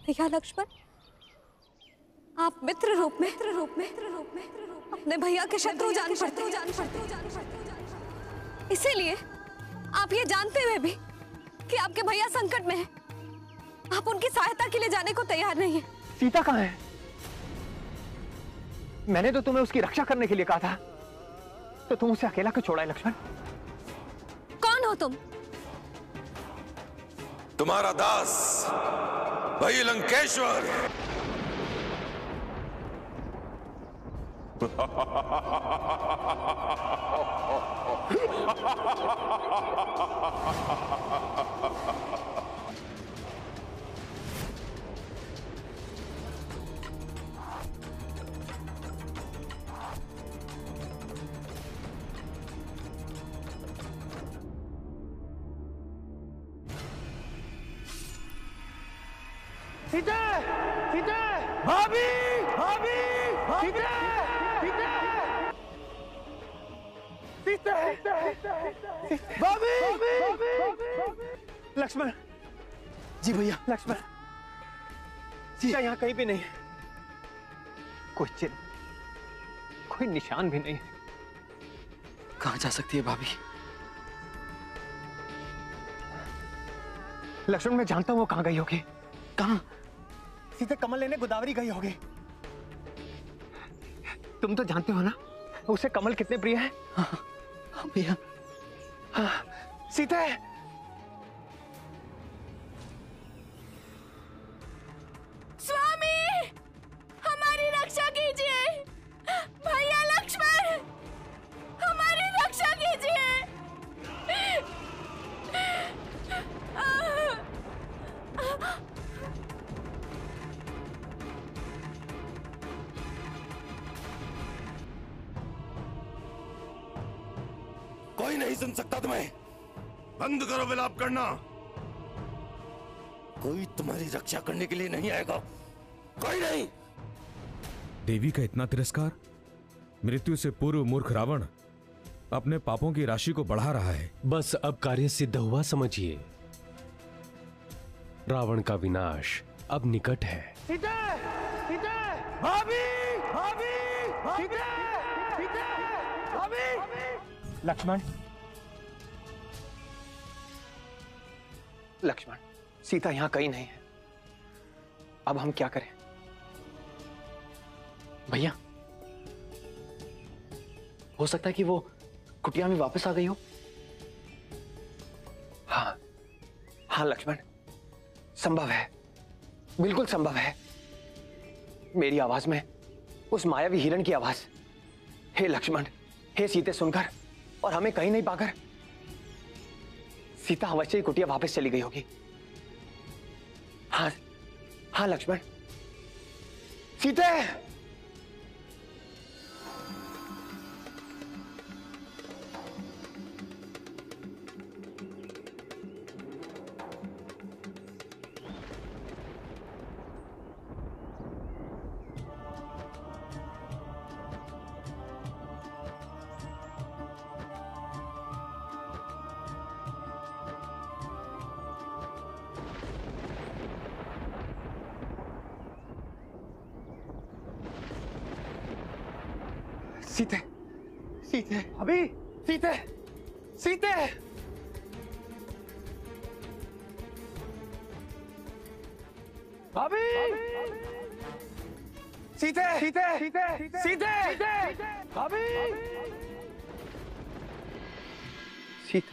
भैया लक्ष्मण, आप मित्र रूप में अपने भैया के शत्रु जान पड़ते, इसीलिए आप ये जानते हुए भी कि आपके भैया संकट में हैं, आप उनकी सहायता के लिए जाने को तैयार नहीं है। सीता कहाँ है? मैंने तो तुम्हें उसकी रक्षा करने के लिए कहा था, तो तुम उसे अकेला क्यों छोड़ा है लक्ष्मण? कौन हो तुम? तुम्हारा दास भाई लंकेश्वर। सीता! सीता! भाभी! भाभी! सीता! सीता! सीता! भाभी! लक्ष्मण! जी भैया। लक्ष्मण, सीता यहाँ कहीं भी नहीं है। कोई चिन्ह, कोई निशान भी नहीं है। कहाँ जा सकती है भाभी? लक्ष्मण, मैं जानता हूँ वो कहाँ गई होगी। कहाँ? सीता कमल लेने गोदावरी गई होगी। तुम तो जानते हो ना उसे कमल कितने प्रिय है। हाँ भैया। हाँ, सीता! स्वामी, हमारी रक्षा कीजिए। भैया लक्ष्मण, हमारी रक्षा कीजिए। कोई नहीं सुन सकता तुम्हें। बंद करो विलाप करना। कोई तुम्हारी रक्षा करने के लिए नहीं आएगा, कोई नहीं। देवी का इतना तिरस्कार। मृत्यु से पूर्व मूर्ख रावण अपने पापों की राशि को बढ़ा रहा है। बस अब कार्य सिद्ध हुआ समझिए। रावण का विनाश अब निकट है। सीता! सीता! भाभी! भाभी! सीता! सीता! भाभी! लक्ष्मण! लक्ष्मण, सीता यहाँ कहीं नहीं है। अब हम क्या करें? भैया, हो सकता है कि वो कुटिया में वापस आ गई हो। हाँ, हाँ लक्ष्मण, संभव है, बिल्कुल संभव है। मेरी आवाज में उस मायावी हिरण की आवाज। हे लक्ष्मण, हे सीते, सुनकर और हमें कहीं नहीं पाकर सीता अवश्य ही कुटिया वापस चली गई होगी। हाँ, हाँ लक्ष्मण, सीते! सीते! सीते! अभी! सीते! सीते! अभी! सीते! सीते! सीते! सीते! अभी! सीते!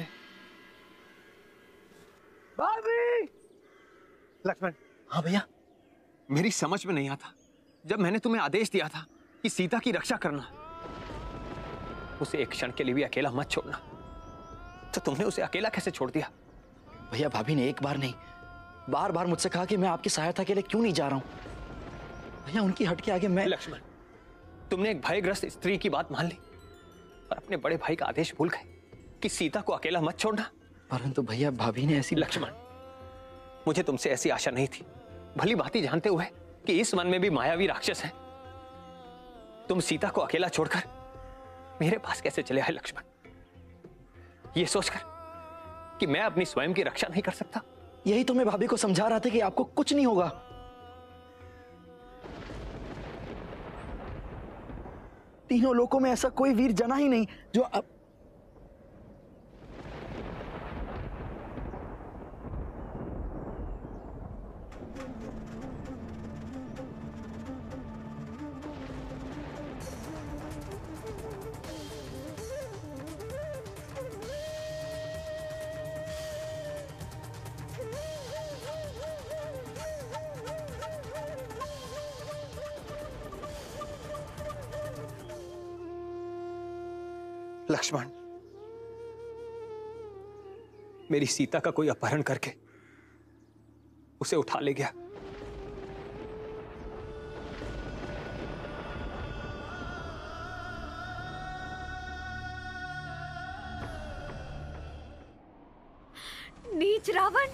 भाभी! लक्ष्मण! हाँ भैया। मेरी समझ में नहीं आता, जब मैंने तुम्हें आदेश दिया था कि सीता की रक्षा करना, उसे एक क्षण के लिए भी अकेला मत छोड़ना, तो तुमने उसे अकेला कैसे छोड़ दिया? भैया, भाभी ने एक बार नहीं बार बार मुझसे कहा कि मैं आपकी सहायता के लिए क्यों नहीं जा रहा हूं। भैया, उनकी हट के आगे मैं। लक्ष्मण, तुमने एक भयग्रस्त स्त्री की बात मान ली और अपने बड़े भाई का आदेश भूल गए कि सीता को अकेला मत छोड़ना। परंतु भैया, भाभी ने ऐसी। लक्ष्मण, मुझे तुमसे ऐसी आशा नहीं थी, भली भांति जानते हुए कि इस मन में भी मायावी राक्षस है। तुम सीता को अकेला छोड़कर मेरे पास कैसे चले आए लक्ष्मण, ये सोचकर कि मैं अपनी स्वयं की रक्षा नहीं कर सकता? यही तो मैं भाभी को समझा रहा था कि आपको कुछ नहीं होगा। तीनों लोकों में ऐसा कोई वीर जना ही नहीं जो अब लक्ष्मण, मेरी सीता का कोई अपहरण करके उसे उठा ले गया। नीच रावण,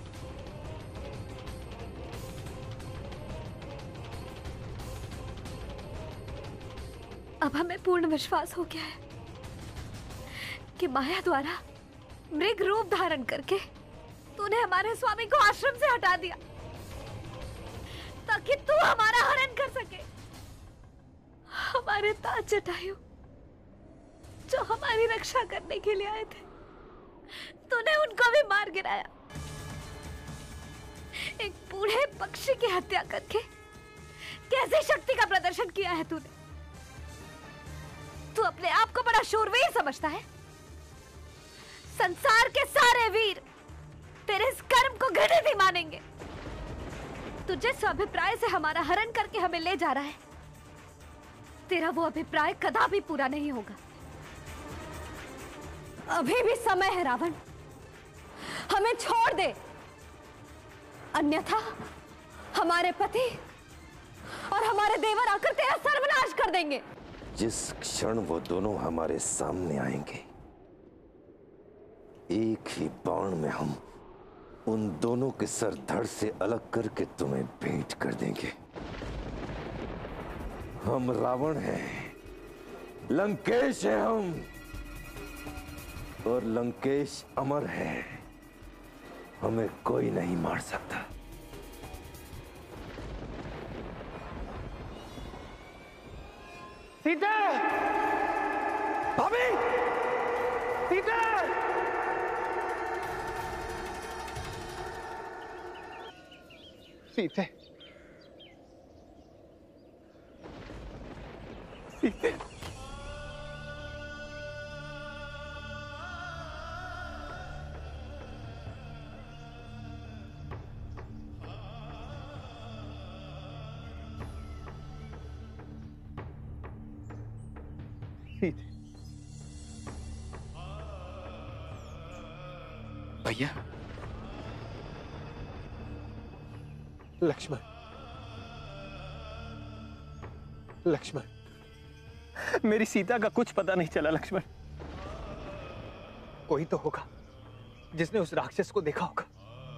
अब हमें पूर्ण विश्वास हो गया है कि माया द्वारा मृग रूप धारण करके तूने हमारे स्वामी को आश्रम से हटा दिया ताकि तू हमारा हरण कर सके। हमारे ताज जटायु जो हमारी रक्षा करने के लिए आए थे, तूने उनको भी मार गिराया। एक बूढ़े पक्षी की हत्या करके कैसी शक्ति का प्रदर्शन किया है तूने? तू अपने आप को बड़ा शूरवीर समझता है? संसार के सारे वीर तेरे इस कर्म को घृणित ही मानेंगे। तू जिस अभिप्राय से हमारा हरण करके हमें ले जा रहा है, तेरा वो अभिप्राय कदापि पूरा नहीं होगा। अभी भी समय है रावण, हमें छोड़ दे, अन्यथा हमारे पति और हमारे देवर आकर तेरा सर्वनाश कर देंगे। जिस क्षण वो दोनों हमारे सामने आएंगे, एक ही बाण में हम उन दोनों के सर धड़ से अलग करके तुम्हें भेंट कर देंगे। हम रावण हैं, लंकेश हैं हम, और लंकेश अमर है, हमें कोई नहीं मार सकता। सीता! भाभी! सीता! सीते! सीते! भैया, लक्ष्मण, लक्ष्मण, मेरी सीता का कुछ पता नहीं चला। लक्ष्मण, कोई तो होगा जिसने उस राक्षस को देखा होगा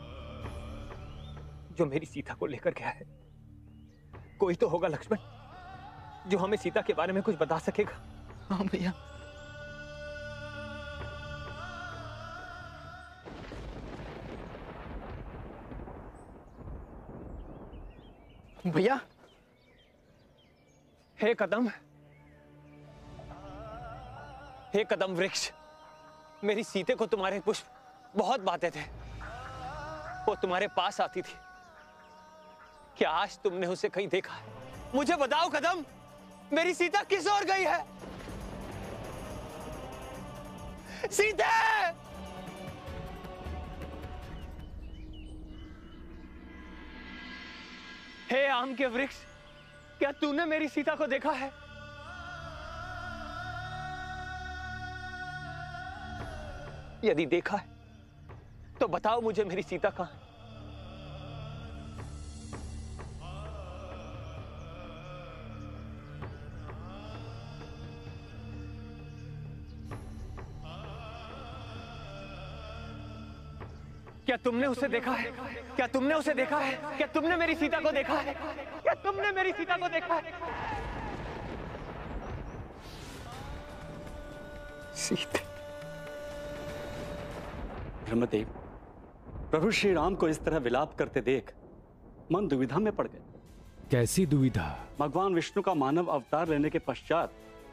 जो मेरी सीता को लेकर गया है। कोई तो होगा लक्ष्मण जो हमें सीता के बारे में कुछ बता सकेगा। हाँ भैया, भैया, हे कदम, हे कदम वृक्ष, मेरी सीते को तुम्हारे पुष्प बहुत बाते थे। वो तुम्हारे पास आती थी। क्या आज तुमने उसे कहीं देखा है? मुझे बताओ कदम, मेरी सीता किस ओर गई है? सीते! हे आम के वृक्ष, क्या तूने मेरी सीता को देखा है? यदि देखा है तो बताओ मुझे मेरी सीता कहां है? क्या तुमने उसे देखा है? क्या तुमने उसे देखा है? क्या तुमने मेरी सीता को देखा है? क्या तुमने मेरी सीता को देखा है? सीता! ब्रह्मदेव, प्रभु श्री राम को इस तरह विलाप करते देख मन दुविधा में पड़ गए। कैसी दुविधा? भगवान विष्णु का मानव अवतार लेने के पश्चात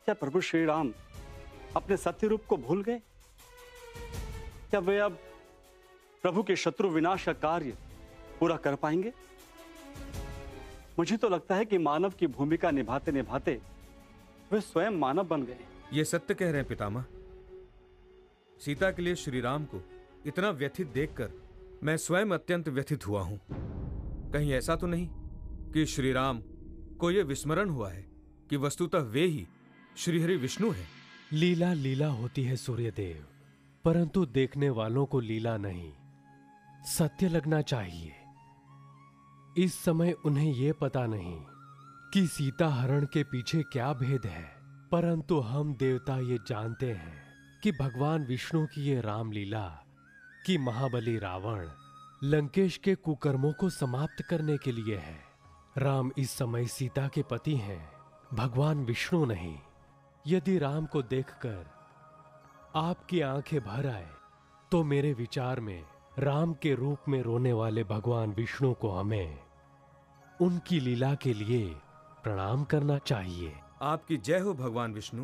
क्या प्रभु श्री राम अपने सत्य रूप को भूल गए? क्या वे अब प्रभु के शत्रु विनाश का कार्य पूरा कर पाएंगे? मुझे तो लगता है कि मानव की भूमिका निभाते निभाते वे स्वयं मानव बन गए। ये सत्य कह रहे हैं पितामह। सीता के लिए श्री राम को इतना व्यथित देखकर मैं स्वयं अत्यंत व्यथित हुआ हूं। कहीं ऐसा तो नहीं कि श्री राम को यह विस्मरण हुआ है कि वस्तुतः वे ही श्रीहरि विष्णु हैं। लीला लीला होती है सूर्यदेव, परंतु देखने वालों को लीला नहीं, सत्य लगना चाहिए। इस समय उन्हें यह पता नहीं कि सीता हरण के पीछे क्या भेद है, परंतु हम देवता ये जानते हैं कि भगवान विष्णु की ये रामलीला कि महाबली रावण लंकेश के कुकर्मों को समाप्त करने के लिए है। राम इस समय सीता के पति हैं, भगवान विष्णु नहीं। यदि राम को देखकर आपकी आंखें भर आए तो मेरे विचार में राम के रूप में रोने वाले भगवान विष्णु को हमें उनकी लीला के लिए प्रणाम करना चाहिए। आपकी जय हो भगवान विष्णु।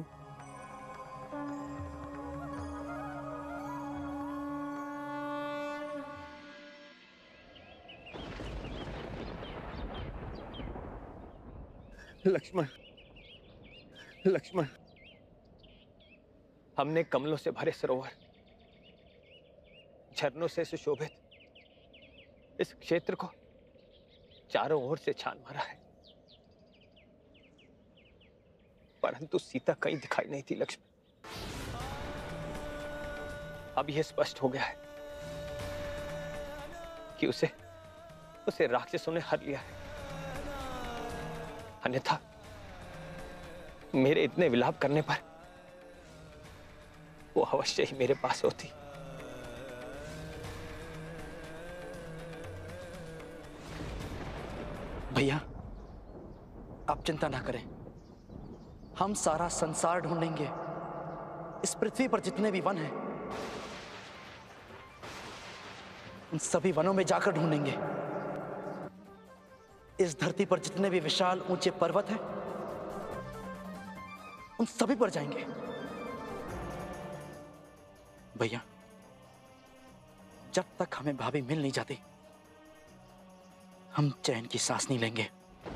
लक्ष्मण, लक्ष्मण, हमने कमलों से भरे सरोवर, झरनों से सुशोभित इस क्षेत्र को चारों ओर से छान मारा है, परंतु सीता कहीं दिखाई नहीं थी। लक्ष्मण, अब यह स्पष्ट हो गया है कि उसे राक्षसों ने हर लिया है। अन्यथा मेरे इतने विलाप करने पर वो अवश्य ही मेरे पास होती। भैया, आप चिंता ना करें, हम सारा संसार ढूंढेंगे। इस पृथ्वी पर जितने भी वन हैं, उन सभी वनों में जाकर ढूंढेंगे। इस धरती पर जितने भी विशाल ऊंचे पर्वत हैं, उन सभी पर जाएंगे। भैया, जब तक हमें भाभी मिल नहीं जाती, हम चैन की सांस नहीं लेंगे।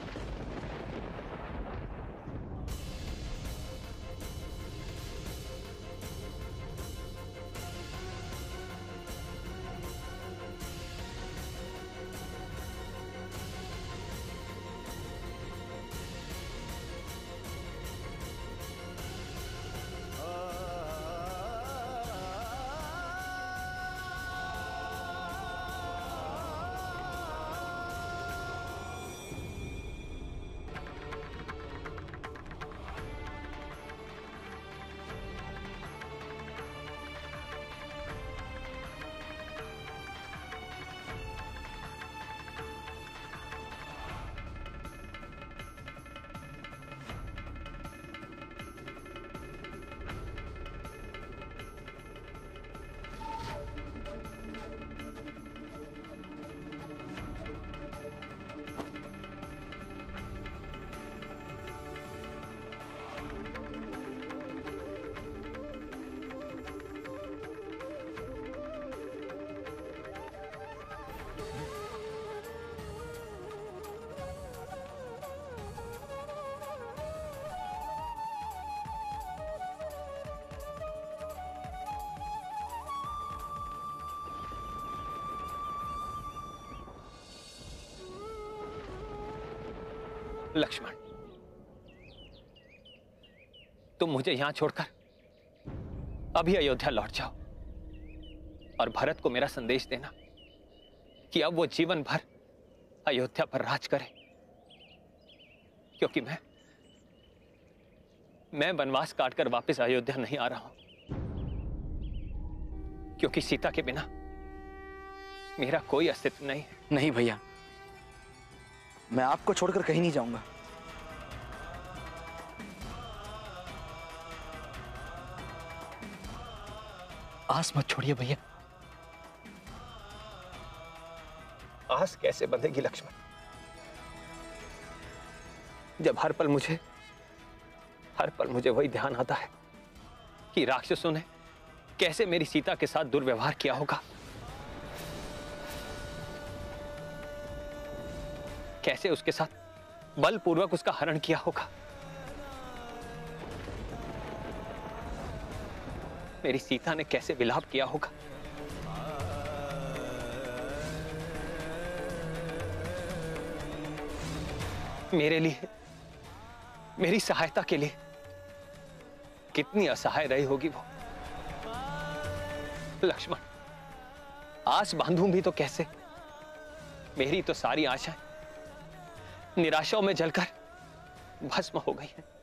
लक्ष्मण, तुम मुझे यहां छोड़कर अभी अयोध्या लौट जाओ और भरत को मेरा संदेश देना कि अब वो जीवन भर अयोध्या पर राज करे, क्योंकि मैं वनवास काटकर वापस अयोध्या नहीं आ रहा हूं, क्योंकि सीता के बिना मेरा कोई अस्तित्व नहीं है। नहीं भैया, मैं आपको छोड़कर कहीं नहीं जाऊंगा। आस मत छोड़िए भैया। आस कैसे बंधेगी लक्ष्मण, जब हर पल मुझे हर पल मुझे वही ध्यान आता है कि राक्षसों ने कैसे मेरी सीता के साथ दुर्व्यवहार किया होगा, कैसे उसके साथ बलपूर्वक उसका हरण किया होगा। मेरी सीता ने कैसे विलाप किया होगा। मेरे लिए, मेरी सहायता के लिए कितनी असहाय रही होगी वो। लक्ष्मण, आस बांधूं भी तो कैसे? मेरी तो सारी आशाएं निराशाओं में जलकर भस्म हो गई है।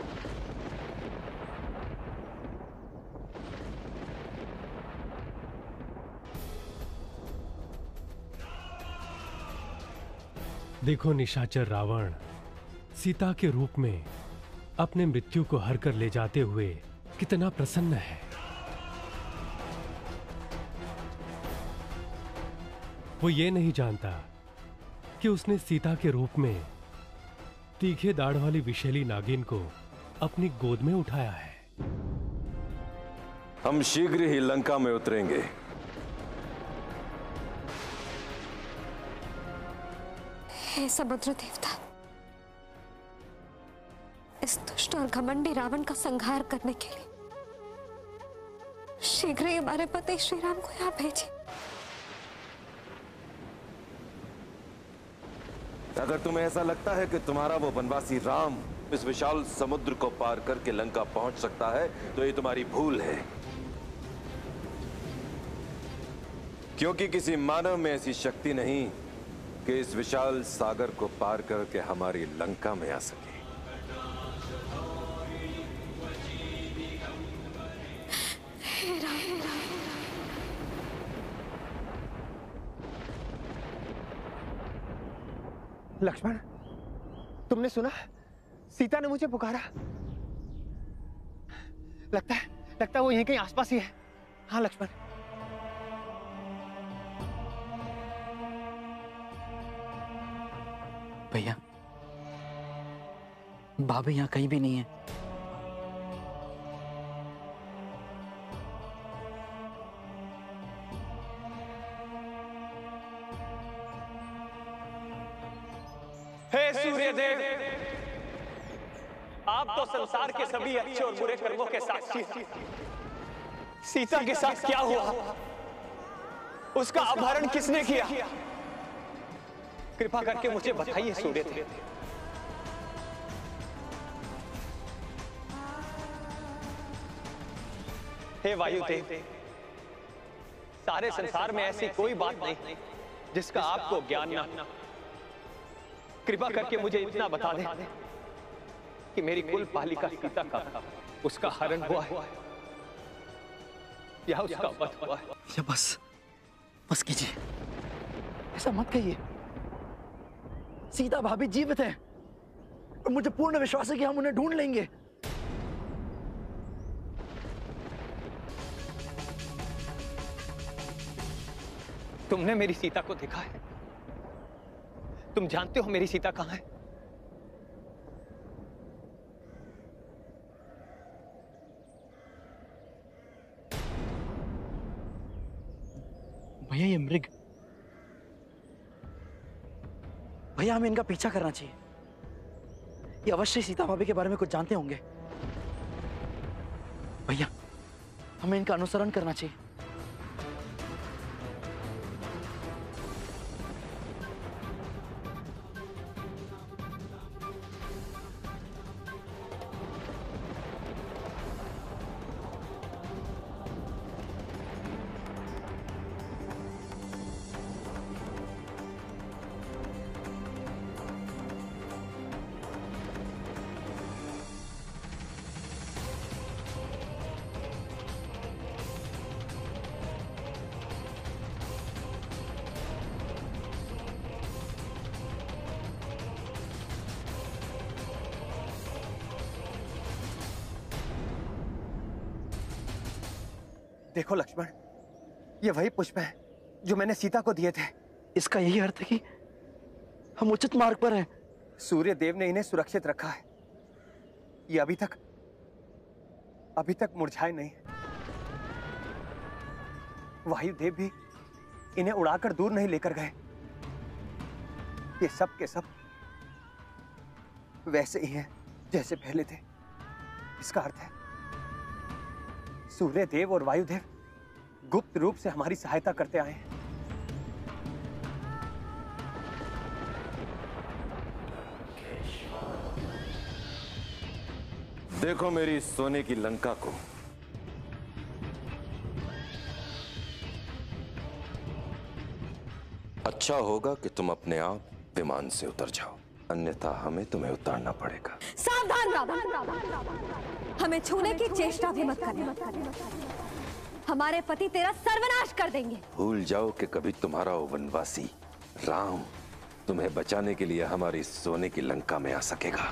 देखो निशाचर रावण सीता के रूप में अपने मृत्यु को हर कर ले जाते हुए कितना प्रसन्न है। वो ये नहीं जानता कि उसने सीता के रूप में तीखे दाढ़ वाली विषैली नागिन को अपनी गोद में उठाया है। हम शीघ्र ही लंका में उतरेंगे। हे समुद्र देवता, इस दुष्ट और घमंडी रावण का संहार करने के लिए शीघ्र ही हमारे पति श्री राम को यहाँ भेजिए। अगर तुम्हें ऐसा लगता है कि तुम्हारा वो वनवासी राम इस विशाल समुद्र को पार करके लंका पहुंच सकता है, तो ये तुम्हारी भूल है। क्योंकि किसी मानव में ऐसी शक्ति नहीं कि इस विशाल सागर को पार करके हमारी लंका में आ सके। लक्ष्मण, तुमने सुना? सीता ने मुझे पुकारा। लगता है वो यहीं कहीं आसपास ही है। हाँ लक्ष्मण। भैया, भाभी यहाँ कहीं भी नहीं है। हे सूर्यदेव, आप तो संसार के सभी अच्छे और बुरे कर्मों के साक्षी हैं। सीता के साथ क्या हुआ? उसका अपहरण किसने किया? कृपा करके मुझे बताइए सूर्यदेव। हे वायुदेव, सारे संसार में ऐसी कोई बात नहीं जिसका आपको ज्ञान ना। कृपा करके मुझे इतना बता दें कि मेरी कुल पालिका सीता का उसका हरण हुआ है या उसका वध हुआ है। या बस कीजिए, ऐसा मत कहिए। सीता भाभी जीवित है और मुझे पूर्ण विश्वास है कि हम उन्हें ढूंढ लेंगे। तुमने मेरी सीता को देखा है? तुम जानते हो मेरी सीता कहां है? भैया, ये मृग, भैया हमें इनका पीछा करना चाहिए। ये अवश्य सीता भाभी के बारे में कुछ जानते होंगे। भैया, हमें इनका अनुसरण करना चाहिए। देखो लक्ष्मण, ये वही पुष्प है जो मैंने सीता को दिए थे। इसका यही अर्थ है कि हम उचित मार्ग पर हैं। सूर्य देव ने इन्हें सुरक्षित रखा है। ये अभी तक अभी तक मुरझाए नहीं। वायुदेव भी इन्हें उड़ाकर दूर नहीं लेकर गए। ये सब के सब वैसे ही हैं जैसे पहले थे। इसका अर्थ है सूर्यदेव और वायुदेव गुप्त रूप से हमारी सहायता करते आए हैं। देखो मेरी सोने की लंका को। अच्छा होगा कि तुम अपने आप विमान से उतर जाओ, अन्यथा हमें तुम्हें उतारना पड़ेगा। सावधान रावण, हमें छूने की चेष्टा भी मत करना। हमारे पति तेरा सर्वनाश कर देंगे। भूल जाओ कि कभी तुम्हारा वो वनवासी राम तुम्हें बचाने के लिए हमारी सोने की लंका में आ सकेगा।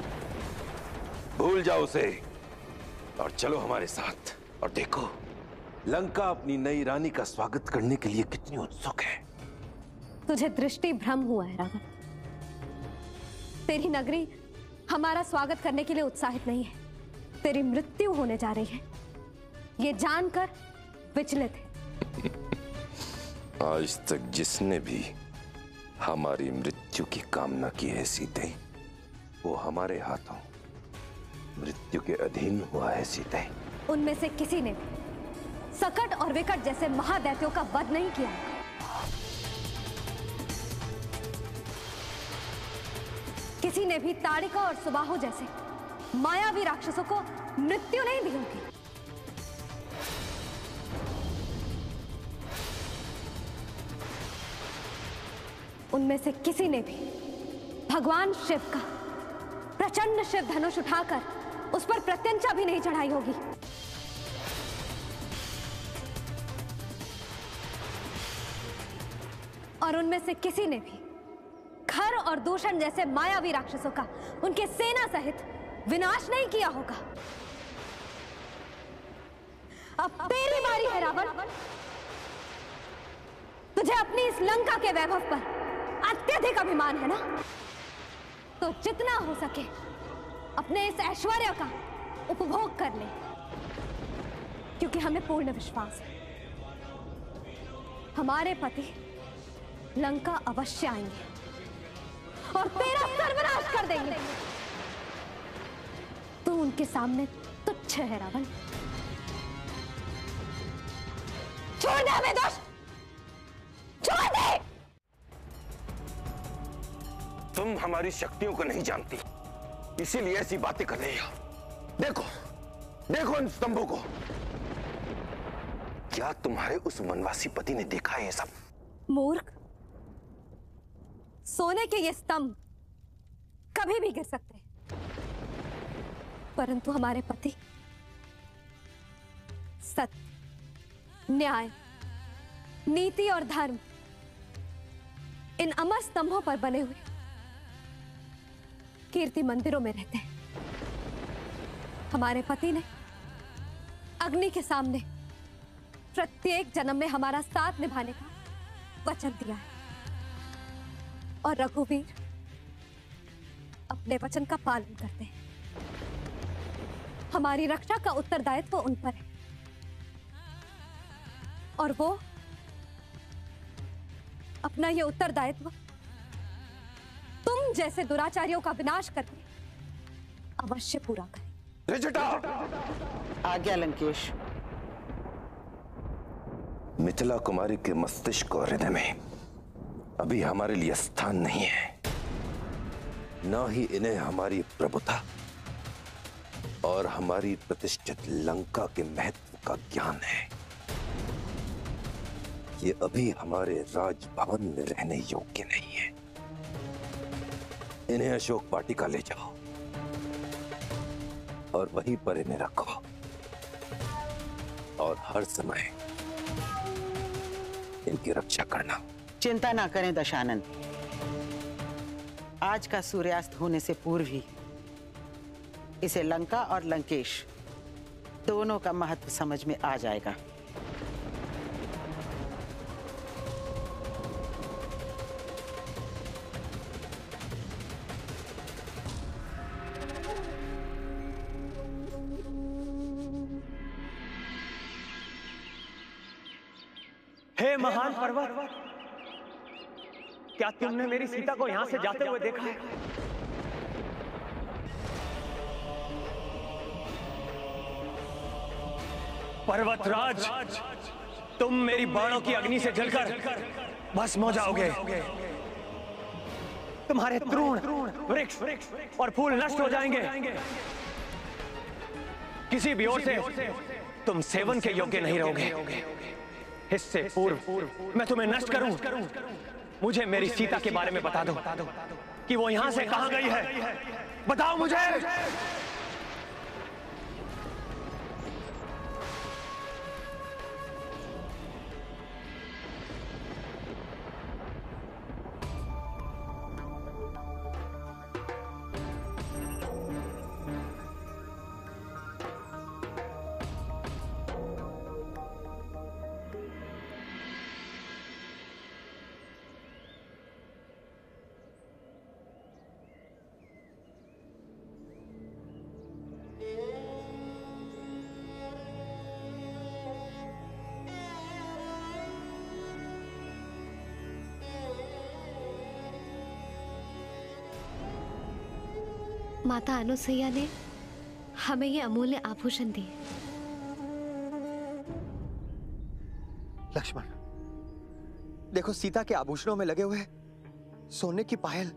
भूल जाओ उसे और चलो हमारे साथ। और देखो लंका अपनी नई रानी का स्वागत करने के लिए कितनी उत्सुक है। तुझे दृष्टि भ्रम हुआ है रावण। तेरी नगरी हमारा स्वागत करने के लिए उत्साहित नहीं है। तेरी मृत्यु होने जा रही है, ये जानकर विचलित है। आज तक जिसने भी हमारी मृत्यु की कामना की है सीते, वो हमारे हाथों मृत्यु के अधीन हुआ है सीते। उनमें से किसी ने भी सकट और विकट जैसे महादैत्यों का वध नहीं किया। किसी ने भी ताड़िका और सुबाहु जैसे मायावी राक्षसों को मृत्यु नहीं दी होगी। उनमें से किसी ने भी भगवान शिव का प्रचंड शिव धनुष उठाकर उस पर प्रत्यंचा भी नहीं चढ़ाई होगी। और उनमें से किसी ने भी खर और दूषण जैसे मायावी राक्षसों का उनके सेना सहित विनाश नहीं किया होगा। अब तेरी बारी है रावण। तुझे अपनी इस लंका के वैभव पर अत्यधिक अभिमान है ना, तो जितना हो सके अपने इस ऐश्वर्य का उपभोग कर ले, क्योंकि हमें पूर्ण विश्वास है हमारे पति लंका अवश्य आएंगे और तेरा सर्वनाश कर देंगे। तू उनके सामने तुच्छ है रावण। छोड़ दे हमें दोष, छोड़ दे। तुम हमारी शक्तियों को नहीं जानती, इसीलिए ऐसी बातें कर रही हो। देखो देखो इन स्तंभों को। क्या तुम्हारे उस वनवासी पति ने देखा है ये सब? मूर्ख, सोने के ये स्तंभ कभी भी गिर सकते हैं, परंतु हमारे पति सत्य, न्याय, नीति और धर्म इन अमर स्तंभों पर बने हुए कीर्ति मंदिरों में रहते हैं। हमारे पति ने अग्नि के सामने प्रत्येक जन्म में हमारा साथ निभाने का वचन दिया है और रघुवीर अपने वचन का पालन करते हैं। हमारी रक्षा का उत्तरदायित्व उन पर है और वो अपना ये उत्तरदायित्व तुम जैसे दुराचारियों का विनाश करके अवश्य पूरा करें। आज्ञा लंकेश। मिथिला कुमारी के मस्तिष्क और हृदय में अभी हमारे लिए स्थान नहीं है, न ही इन्हें हमारी प्रभुता और हमारी प्रतिष्ठित लंका के महत्व का ज्ञान है। ये अभी हमारे राजभवन में रहने योग्य नहीं है। इन्हें अशोक वाटिका ले जाओ और वहीं पर इन्हें रखो और हर समय इनकी रक्षा करना। चिंता ना करें दशानन, आज का सूर्यास्त होने से पूर्व ही इसे लंका और लंकेश दोनों का महत्व समझ में आ जाएगा। हे महान पर्वत, क्या तुमने मेरी सीता को यहां से जाते हुए देखा है? पर्वतराज, तुम मेरी बाणों की अग्नि से जलकर भस्म हो जाओगे। तुम्हारे तृण, वृक्ष और फूल नष्ट हो जाएंगे। किसी भी ओर से तुम सेवन के योग्य नहीं रहोगे। इससे पूर्व मैं तुम्हें नष्ट करूं, मुझे मेरी सीता के बारे में बता दो कि वो यहां से कहां गई है। बताओ मुझे। माता अनुसुईया ने हमें ये अमूल्य आभूषण दिए। लक्ष्मण, देखो सीता के आभूषणों में लगे हुए सोने की पायल।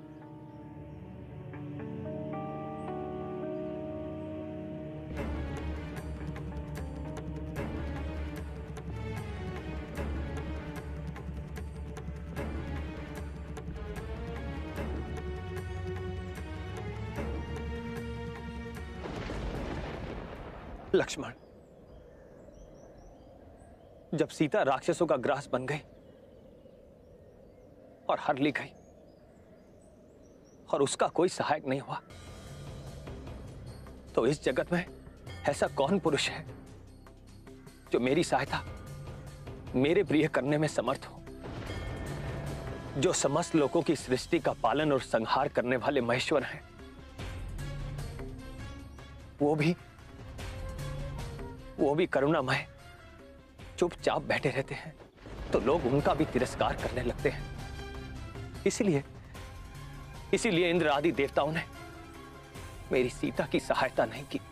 लक्ष्मण, जब सीता राक्षसों का ग्रास बन गई और हर ली गई और उसका कोई सहायक नहीं हुआ, तो इस जगत में ऐसा कौन पुरुष है जो मेरी सहायता मेरे प्रिय करने में समर्थ हो, जो समस्त लोगों की सृष्टि का पालन और संहार करने वाले महेश्वर हैं, वो भी करुणामय चुपचाप बैठे रहते हैं तो लोग उनका भी तिरस्कार करने लगते हैं। इसीलिए इंद्र आदि देवताओं ने मेरी सीता की सहायता नहीं की।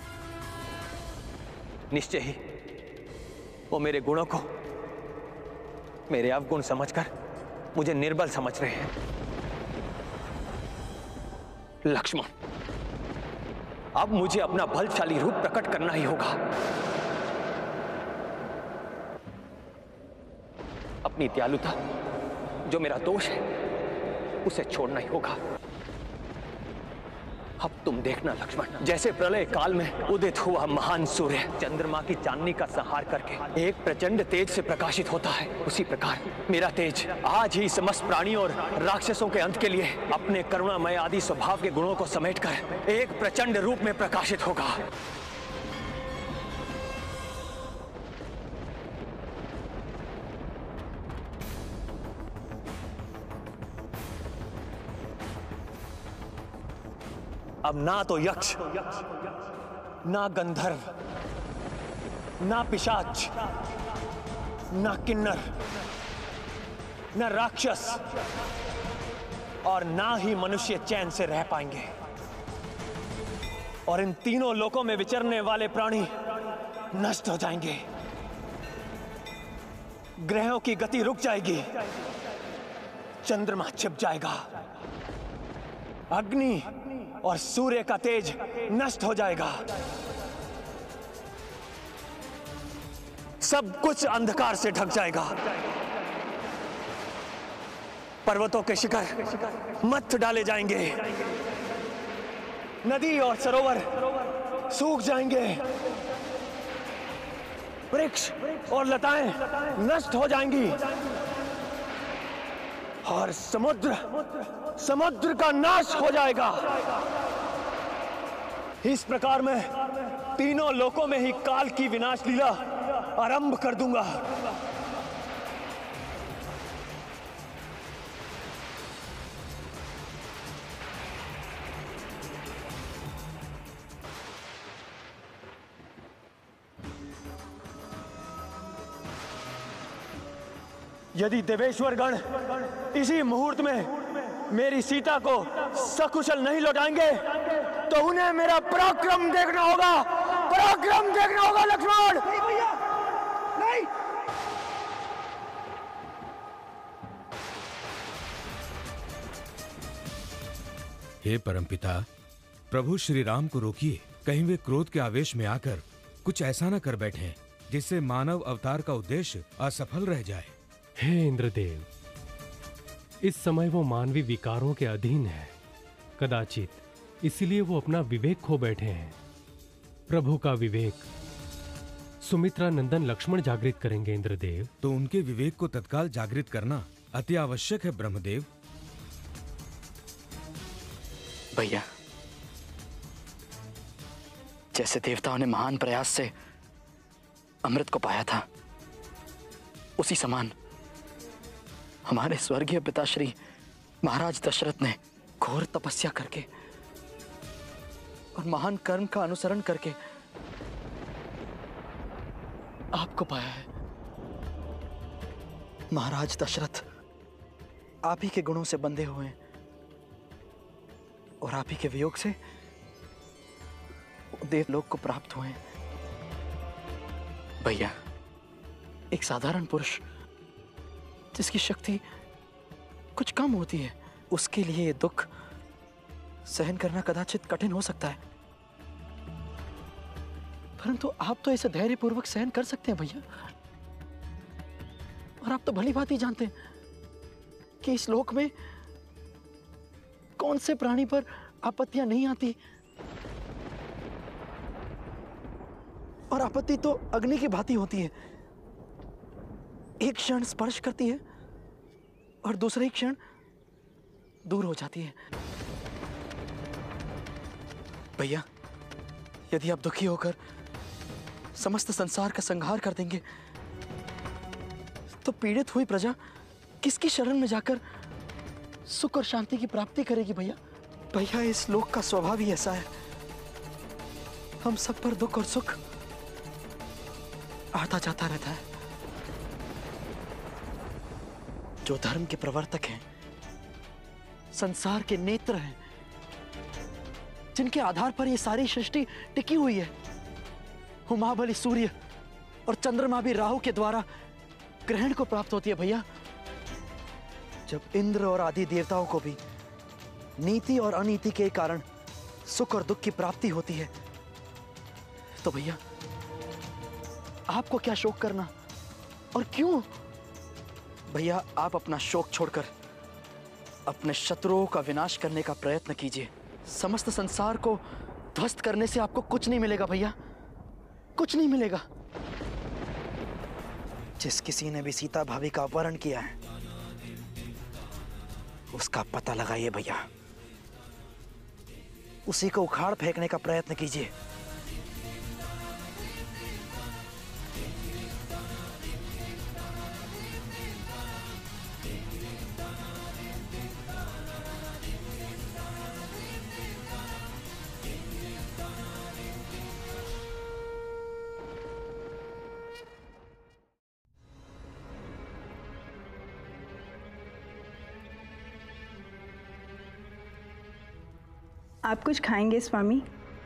निश्चय ही वो मेरे गुणों को मेरे अवगुण समझकर मुझे निर्बल समझ रहे हैं। लक्ष्मण, अब मुझे अपना बलशाली रूप प्रकट करना ही होगा। अपनी दयालुता जो मेरा दोष है उसे छोड़ना ही होगा। अब तुम देखना लक्ष्मण, जैसे प्रलय काल में उदित हुआ महान सूर्य चंद्रमा की चांदनी का संहार करके एक प्रचंड तेज से प्रकाशित होता है, उसी प्रकार मेरा तेज आज ही समस्त प्राणियों और राक्षसों के अंत के लिए अपने करुणामय आदि स्वभाव के गुणों को समेटकर एक प्रचंड रूप में प्रकाशित होगा। अब ना तो यक्ष, ना गंधर्व, ना पिशाच, ना किन्नर, ना राक्षस और ना ही मनुष्य चैन से रह पाएंगे। और इन तीनों लोकों में विचरने वाले प्राणी नष्ट हो जाएंगे। ग्रहों की गति रुक जाएगी, चंद्रमा छिप जाएगा, अग्नि और सूर्य का तेज नष्ट हो जाएगा। सब कुछ अंधकार से ढक जाएगा। पर्वतों के शिखर मत्थ डाले जाएंगे, नदी और सरोवर सूख जाएंगे, वृक्ष और लताएं नष्ट हो जाएंगी और समुद्र का नाश हो जाएगा। इस प्रकार मैं तीनों लोकों में ही काल की विनाश लीला आरंभ कर दूंगा। यदि देवेश्वर गण इसी मुहूर्त में मेरी सीता को सकुशल नहीं लौटाएंगे तो उन्हें मेरा पराक्रम देखना होगा, पराक्रम देखना होगा लक्ष्मण। नहीं भैया, नहीं। हे परमपिता, प्रभु श्री राम को रोकिए, कहीं वे क्रोध के आवेश में आकर कुछ ऐसा न कर बैठे जिससे मानव अवतार का उद्देश्य असफल रह जाए। हे इंद्रदेव, इस समय वो मानवी विकारों के अधीन है, कदाचित इसलिए वो अपना विवेक खो बैठे हैं। प्रभु का विवेक सुमित्रा नंदन लक्ष्मण जागृत करेंगे इंद्रदेव। तो उनके विवेक को तत्काल जागृत करना अति आवश्यक है ब्रह्मदेव। भैया, जैसे देवताओं ने महान प्रयास से अमृत को पाया था, उसी समान हमारे स्वर्गीय पिताश्री महाराज दशरथ ने घोर तपस्या करके और महान कर्म का अनुसरण करके आपको पाया है। महाराज दशरथ आप ही के गुणों से बंधे हुए हैं और आप ही के वियोग से देवलोक को प्राप्त हुए हैं। भैया, एक साधारण पुरुष जिसकी शक्ति कुछ कम होती है, उसके लिए ये दुख सहन करना कदाचित कठिन हो सकता है, परंतु आप तो इसे धैर्यपूर्वक सहन कर सकते हैं भैया। और आप तो भली भांति जानते हैं कि इस लोक में कौन से प्राणी पर आपत्तियां नहीं आती, और आपत्ति तो अग्नि की भांति होती है, एक क्षण स्पर्श करती है और दूसरे ही क्षण दूर हो जाती है। भैया, यदि आप दुखी होकर समस्त संसार का संहार कर देंगे तो पीड़ित हुई प्रजा किसकी शरण में जाकर सुख और शांति की प्राप्ति करेगी भैया? भैया, इस लोक का स्वभाव ही ऐसा है, हम सब पर दुख और सुख आता जाता रहता है। जो धर्म के प्रवर्तक हैं, संसार के नेत्र हैं, जिनके आधार पर यह सारी सृष्टि टिकी हुई है, वो महाबली सूर्य और चंद्रमा भी राहु के द्वारा ग्रहण को प्राप्त होती है भैया। जब इंद्र और आदि देवताओं को भी नीति और अनीति के कारण सुख और दुख की प्राप्ति होती है, तो भैया आपको क्या शोक करना, और क्यों? भैया, आप अपना शोक छोड़कर अपने शत्रुओं का विनाश करने का प्रयत्न कीजिए। समस्त संसार को ध्वस्त करने से आपको कुछ नहीं मिलेगा भैया, कुछ नहीं मिलेगा। जिस किसी ने भी सीता भाभी का अपहरण किया है, उसका पता लगाइए भैया, उसी को उखाड़ फेंकने का प्रयत्न कीजिए। आप कुछ खाएंगे स्वामी?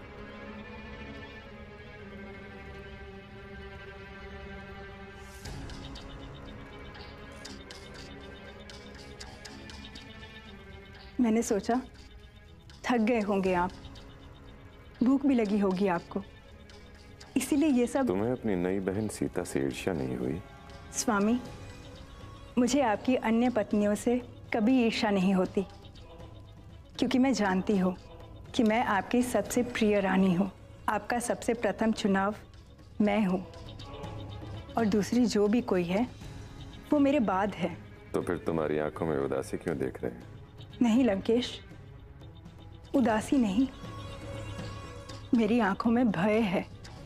मैंने सोचा थक गए होंगे आप, भूख भी लगी होगी आपको, इसीलिए ये सब। तुम्हें अपनी नई बहन सीता से ईर्ष्या नहीं हुई? स्वामी, मुझे आपकी अन्य पत्नियों से कभी ईर्ष्या नहीं होती, क्योंकि मैं जानती हूँ कि मैं आपकी सबसे प्रिय रानी हूँ। आपका सबसे प्रथम चुनाव मैं हूँ, और दूसरी जो भी कोई है वो मेरे बाद है। तो फिर तुम्हारी आंखों में उदासी क्यों देख रहे हैं? नहीं लंकेश, उदासी नहीं, मेरी आंखों में भय है।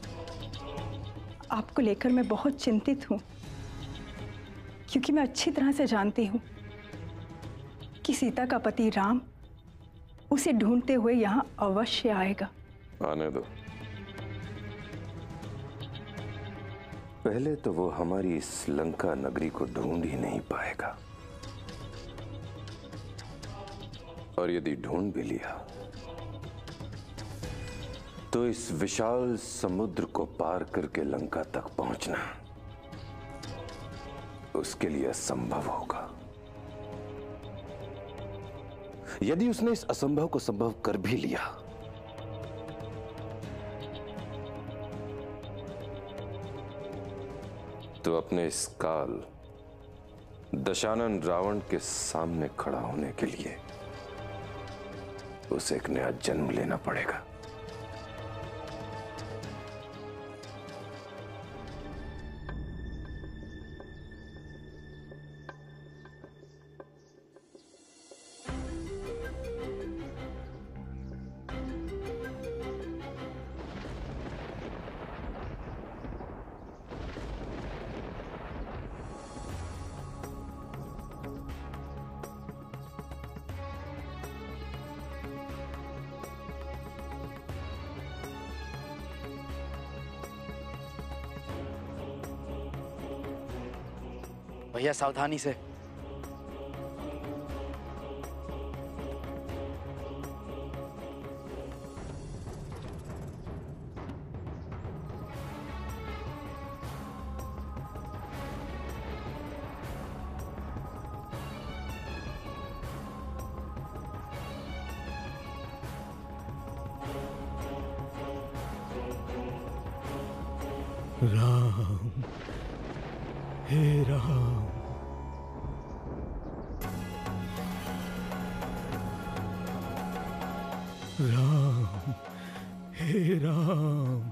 आपको लेकर मैं बहुत चिंतित हूँ, क्योंकि मैं अच्छी तरह से जानती हूँ कि सीता का पति राम उसे ढूंढते हुए यहाँ अवश्य आएगा। आने दो, पहले तो वो हमारी इस लंका नगरी को ढूंढ ही नहीं पाएगा, और यदि ढूंढ भी लिया तो इस विशाल समुद्र को पार करके लंका तक पहुंचना उसके लिए असंभव होगा। यदि उसने इस असंभव को संभव कर भी लिया तो अपने इस काल दशानन रावण के सामने खड़ा होने के लिए उसे एक नया जन्म लेना पड़ेगा। भैया सावधानी से। राम, हे राम, राम, हे राम।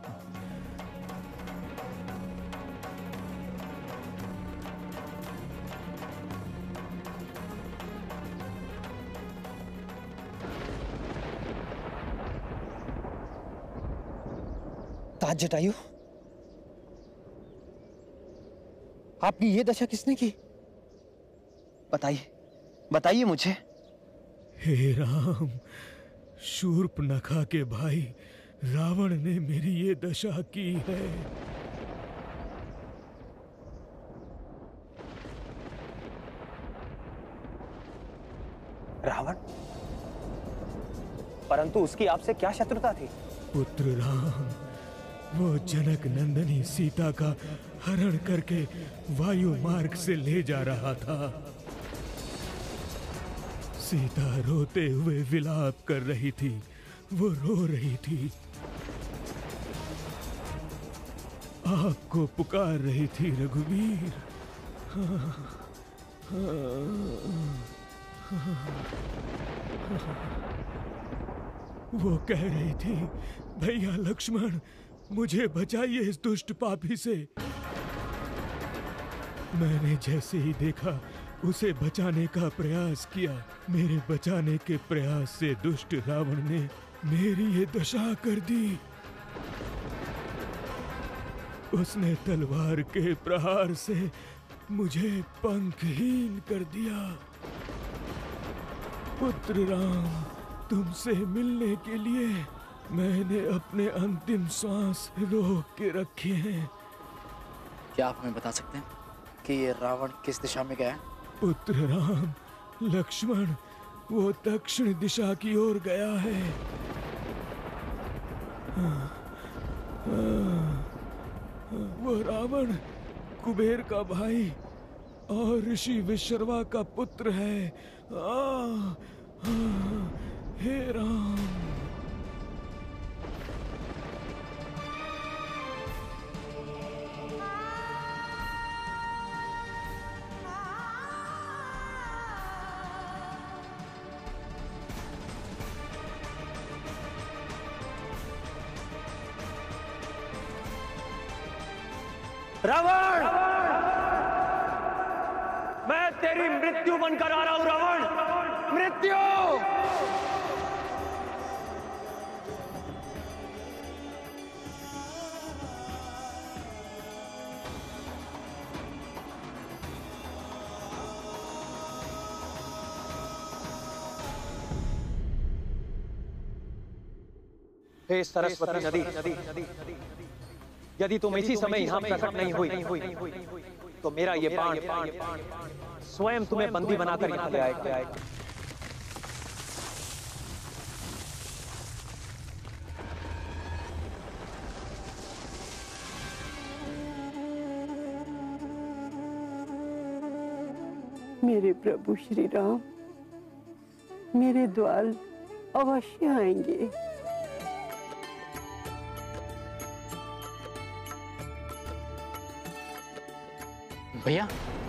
ताज जटायु, आपकी ये दशा किसने की? बताइए, बताइए मुझे। हे राम, शूर्पनखा के भाई रावण ने मेरी ये दशा की है। रावण? परंतु उसकी आपसे क्या शत्रुता थी? पुत्र राम, वो जनक नंदनी सीता का हरण करके वायु मार्ग से ले जा रहा था। सीता रोते हुए विलाप कर रही थी, वो रो रही थी, आपको पुकार रही थी रघुवीर। वो कह रही थी, भैया लक्ष्मण, मुझे बचाइए इस दुष्ट पापी से। मैंने जैसे ही देखा उसे बचाने का प्रयास किया। मेरे बचाने के प्रयास से दुष्ट रावण ने मेरी ये दशा कर दी। उसने तलवार के प्रहार से मुझे पंखहीन कर दिया। पुत्र राम, तुमसे मिलने के लिए मैंने अपने अंतिम सांस रोक के रखे हैं। क्या आप हमें बता सकते हैं कि ये रावण किस दिशा में गया है? पुत्र राम, लक्ष्मण वो दक्षिण दिशा की ओर गया है। वो रावण कुबेर का भाई और ऋषि विश्रवा का पुत्र है। हे राम। रावण, मैं तेरी मृत्यु बनकर आ रहा हूं। रावण, मृत्यु। हे सरस्वती नदी, यदि तुम इसी समय यहाँ प्रकट नहीं हुई तो मेरा ये बाण स्वयं तुम्हें बंदी बनाकर यहाँ ले आएगा। मेरे प्रभु श्री राम मेरे द्वार अवश्य आएंगे। भैया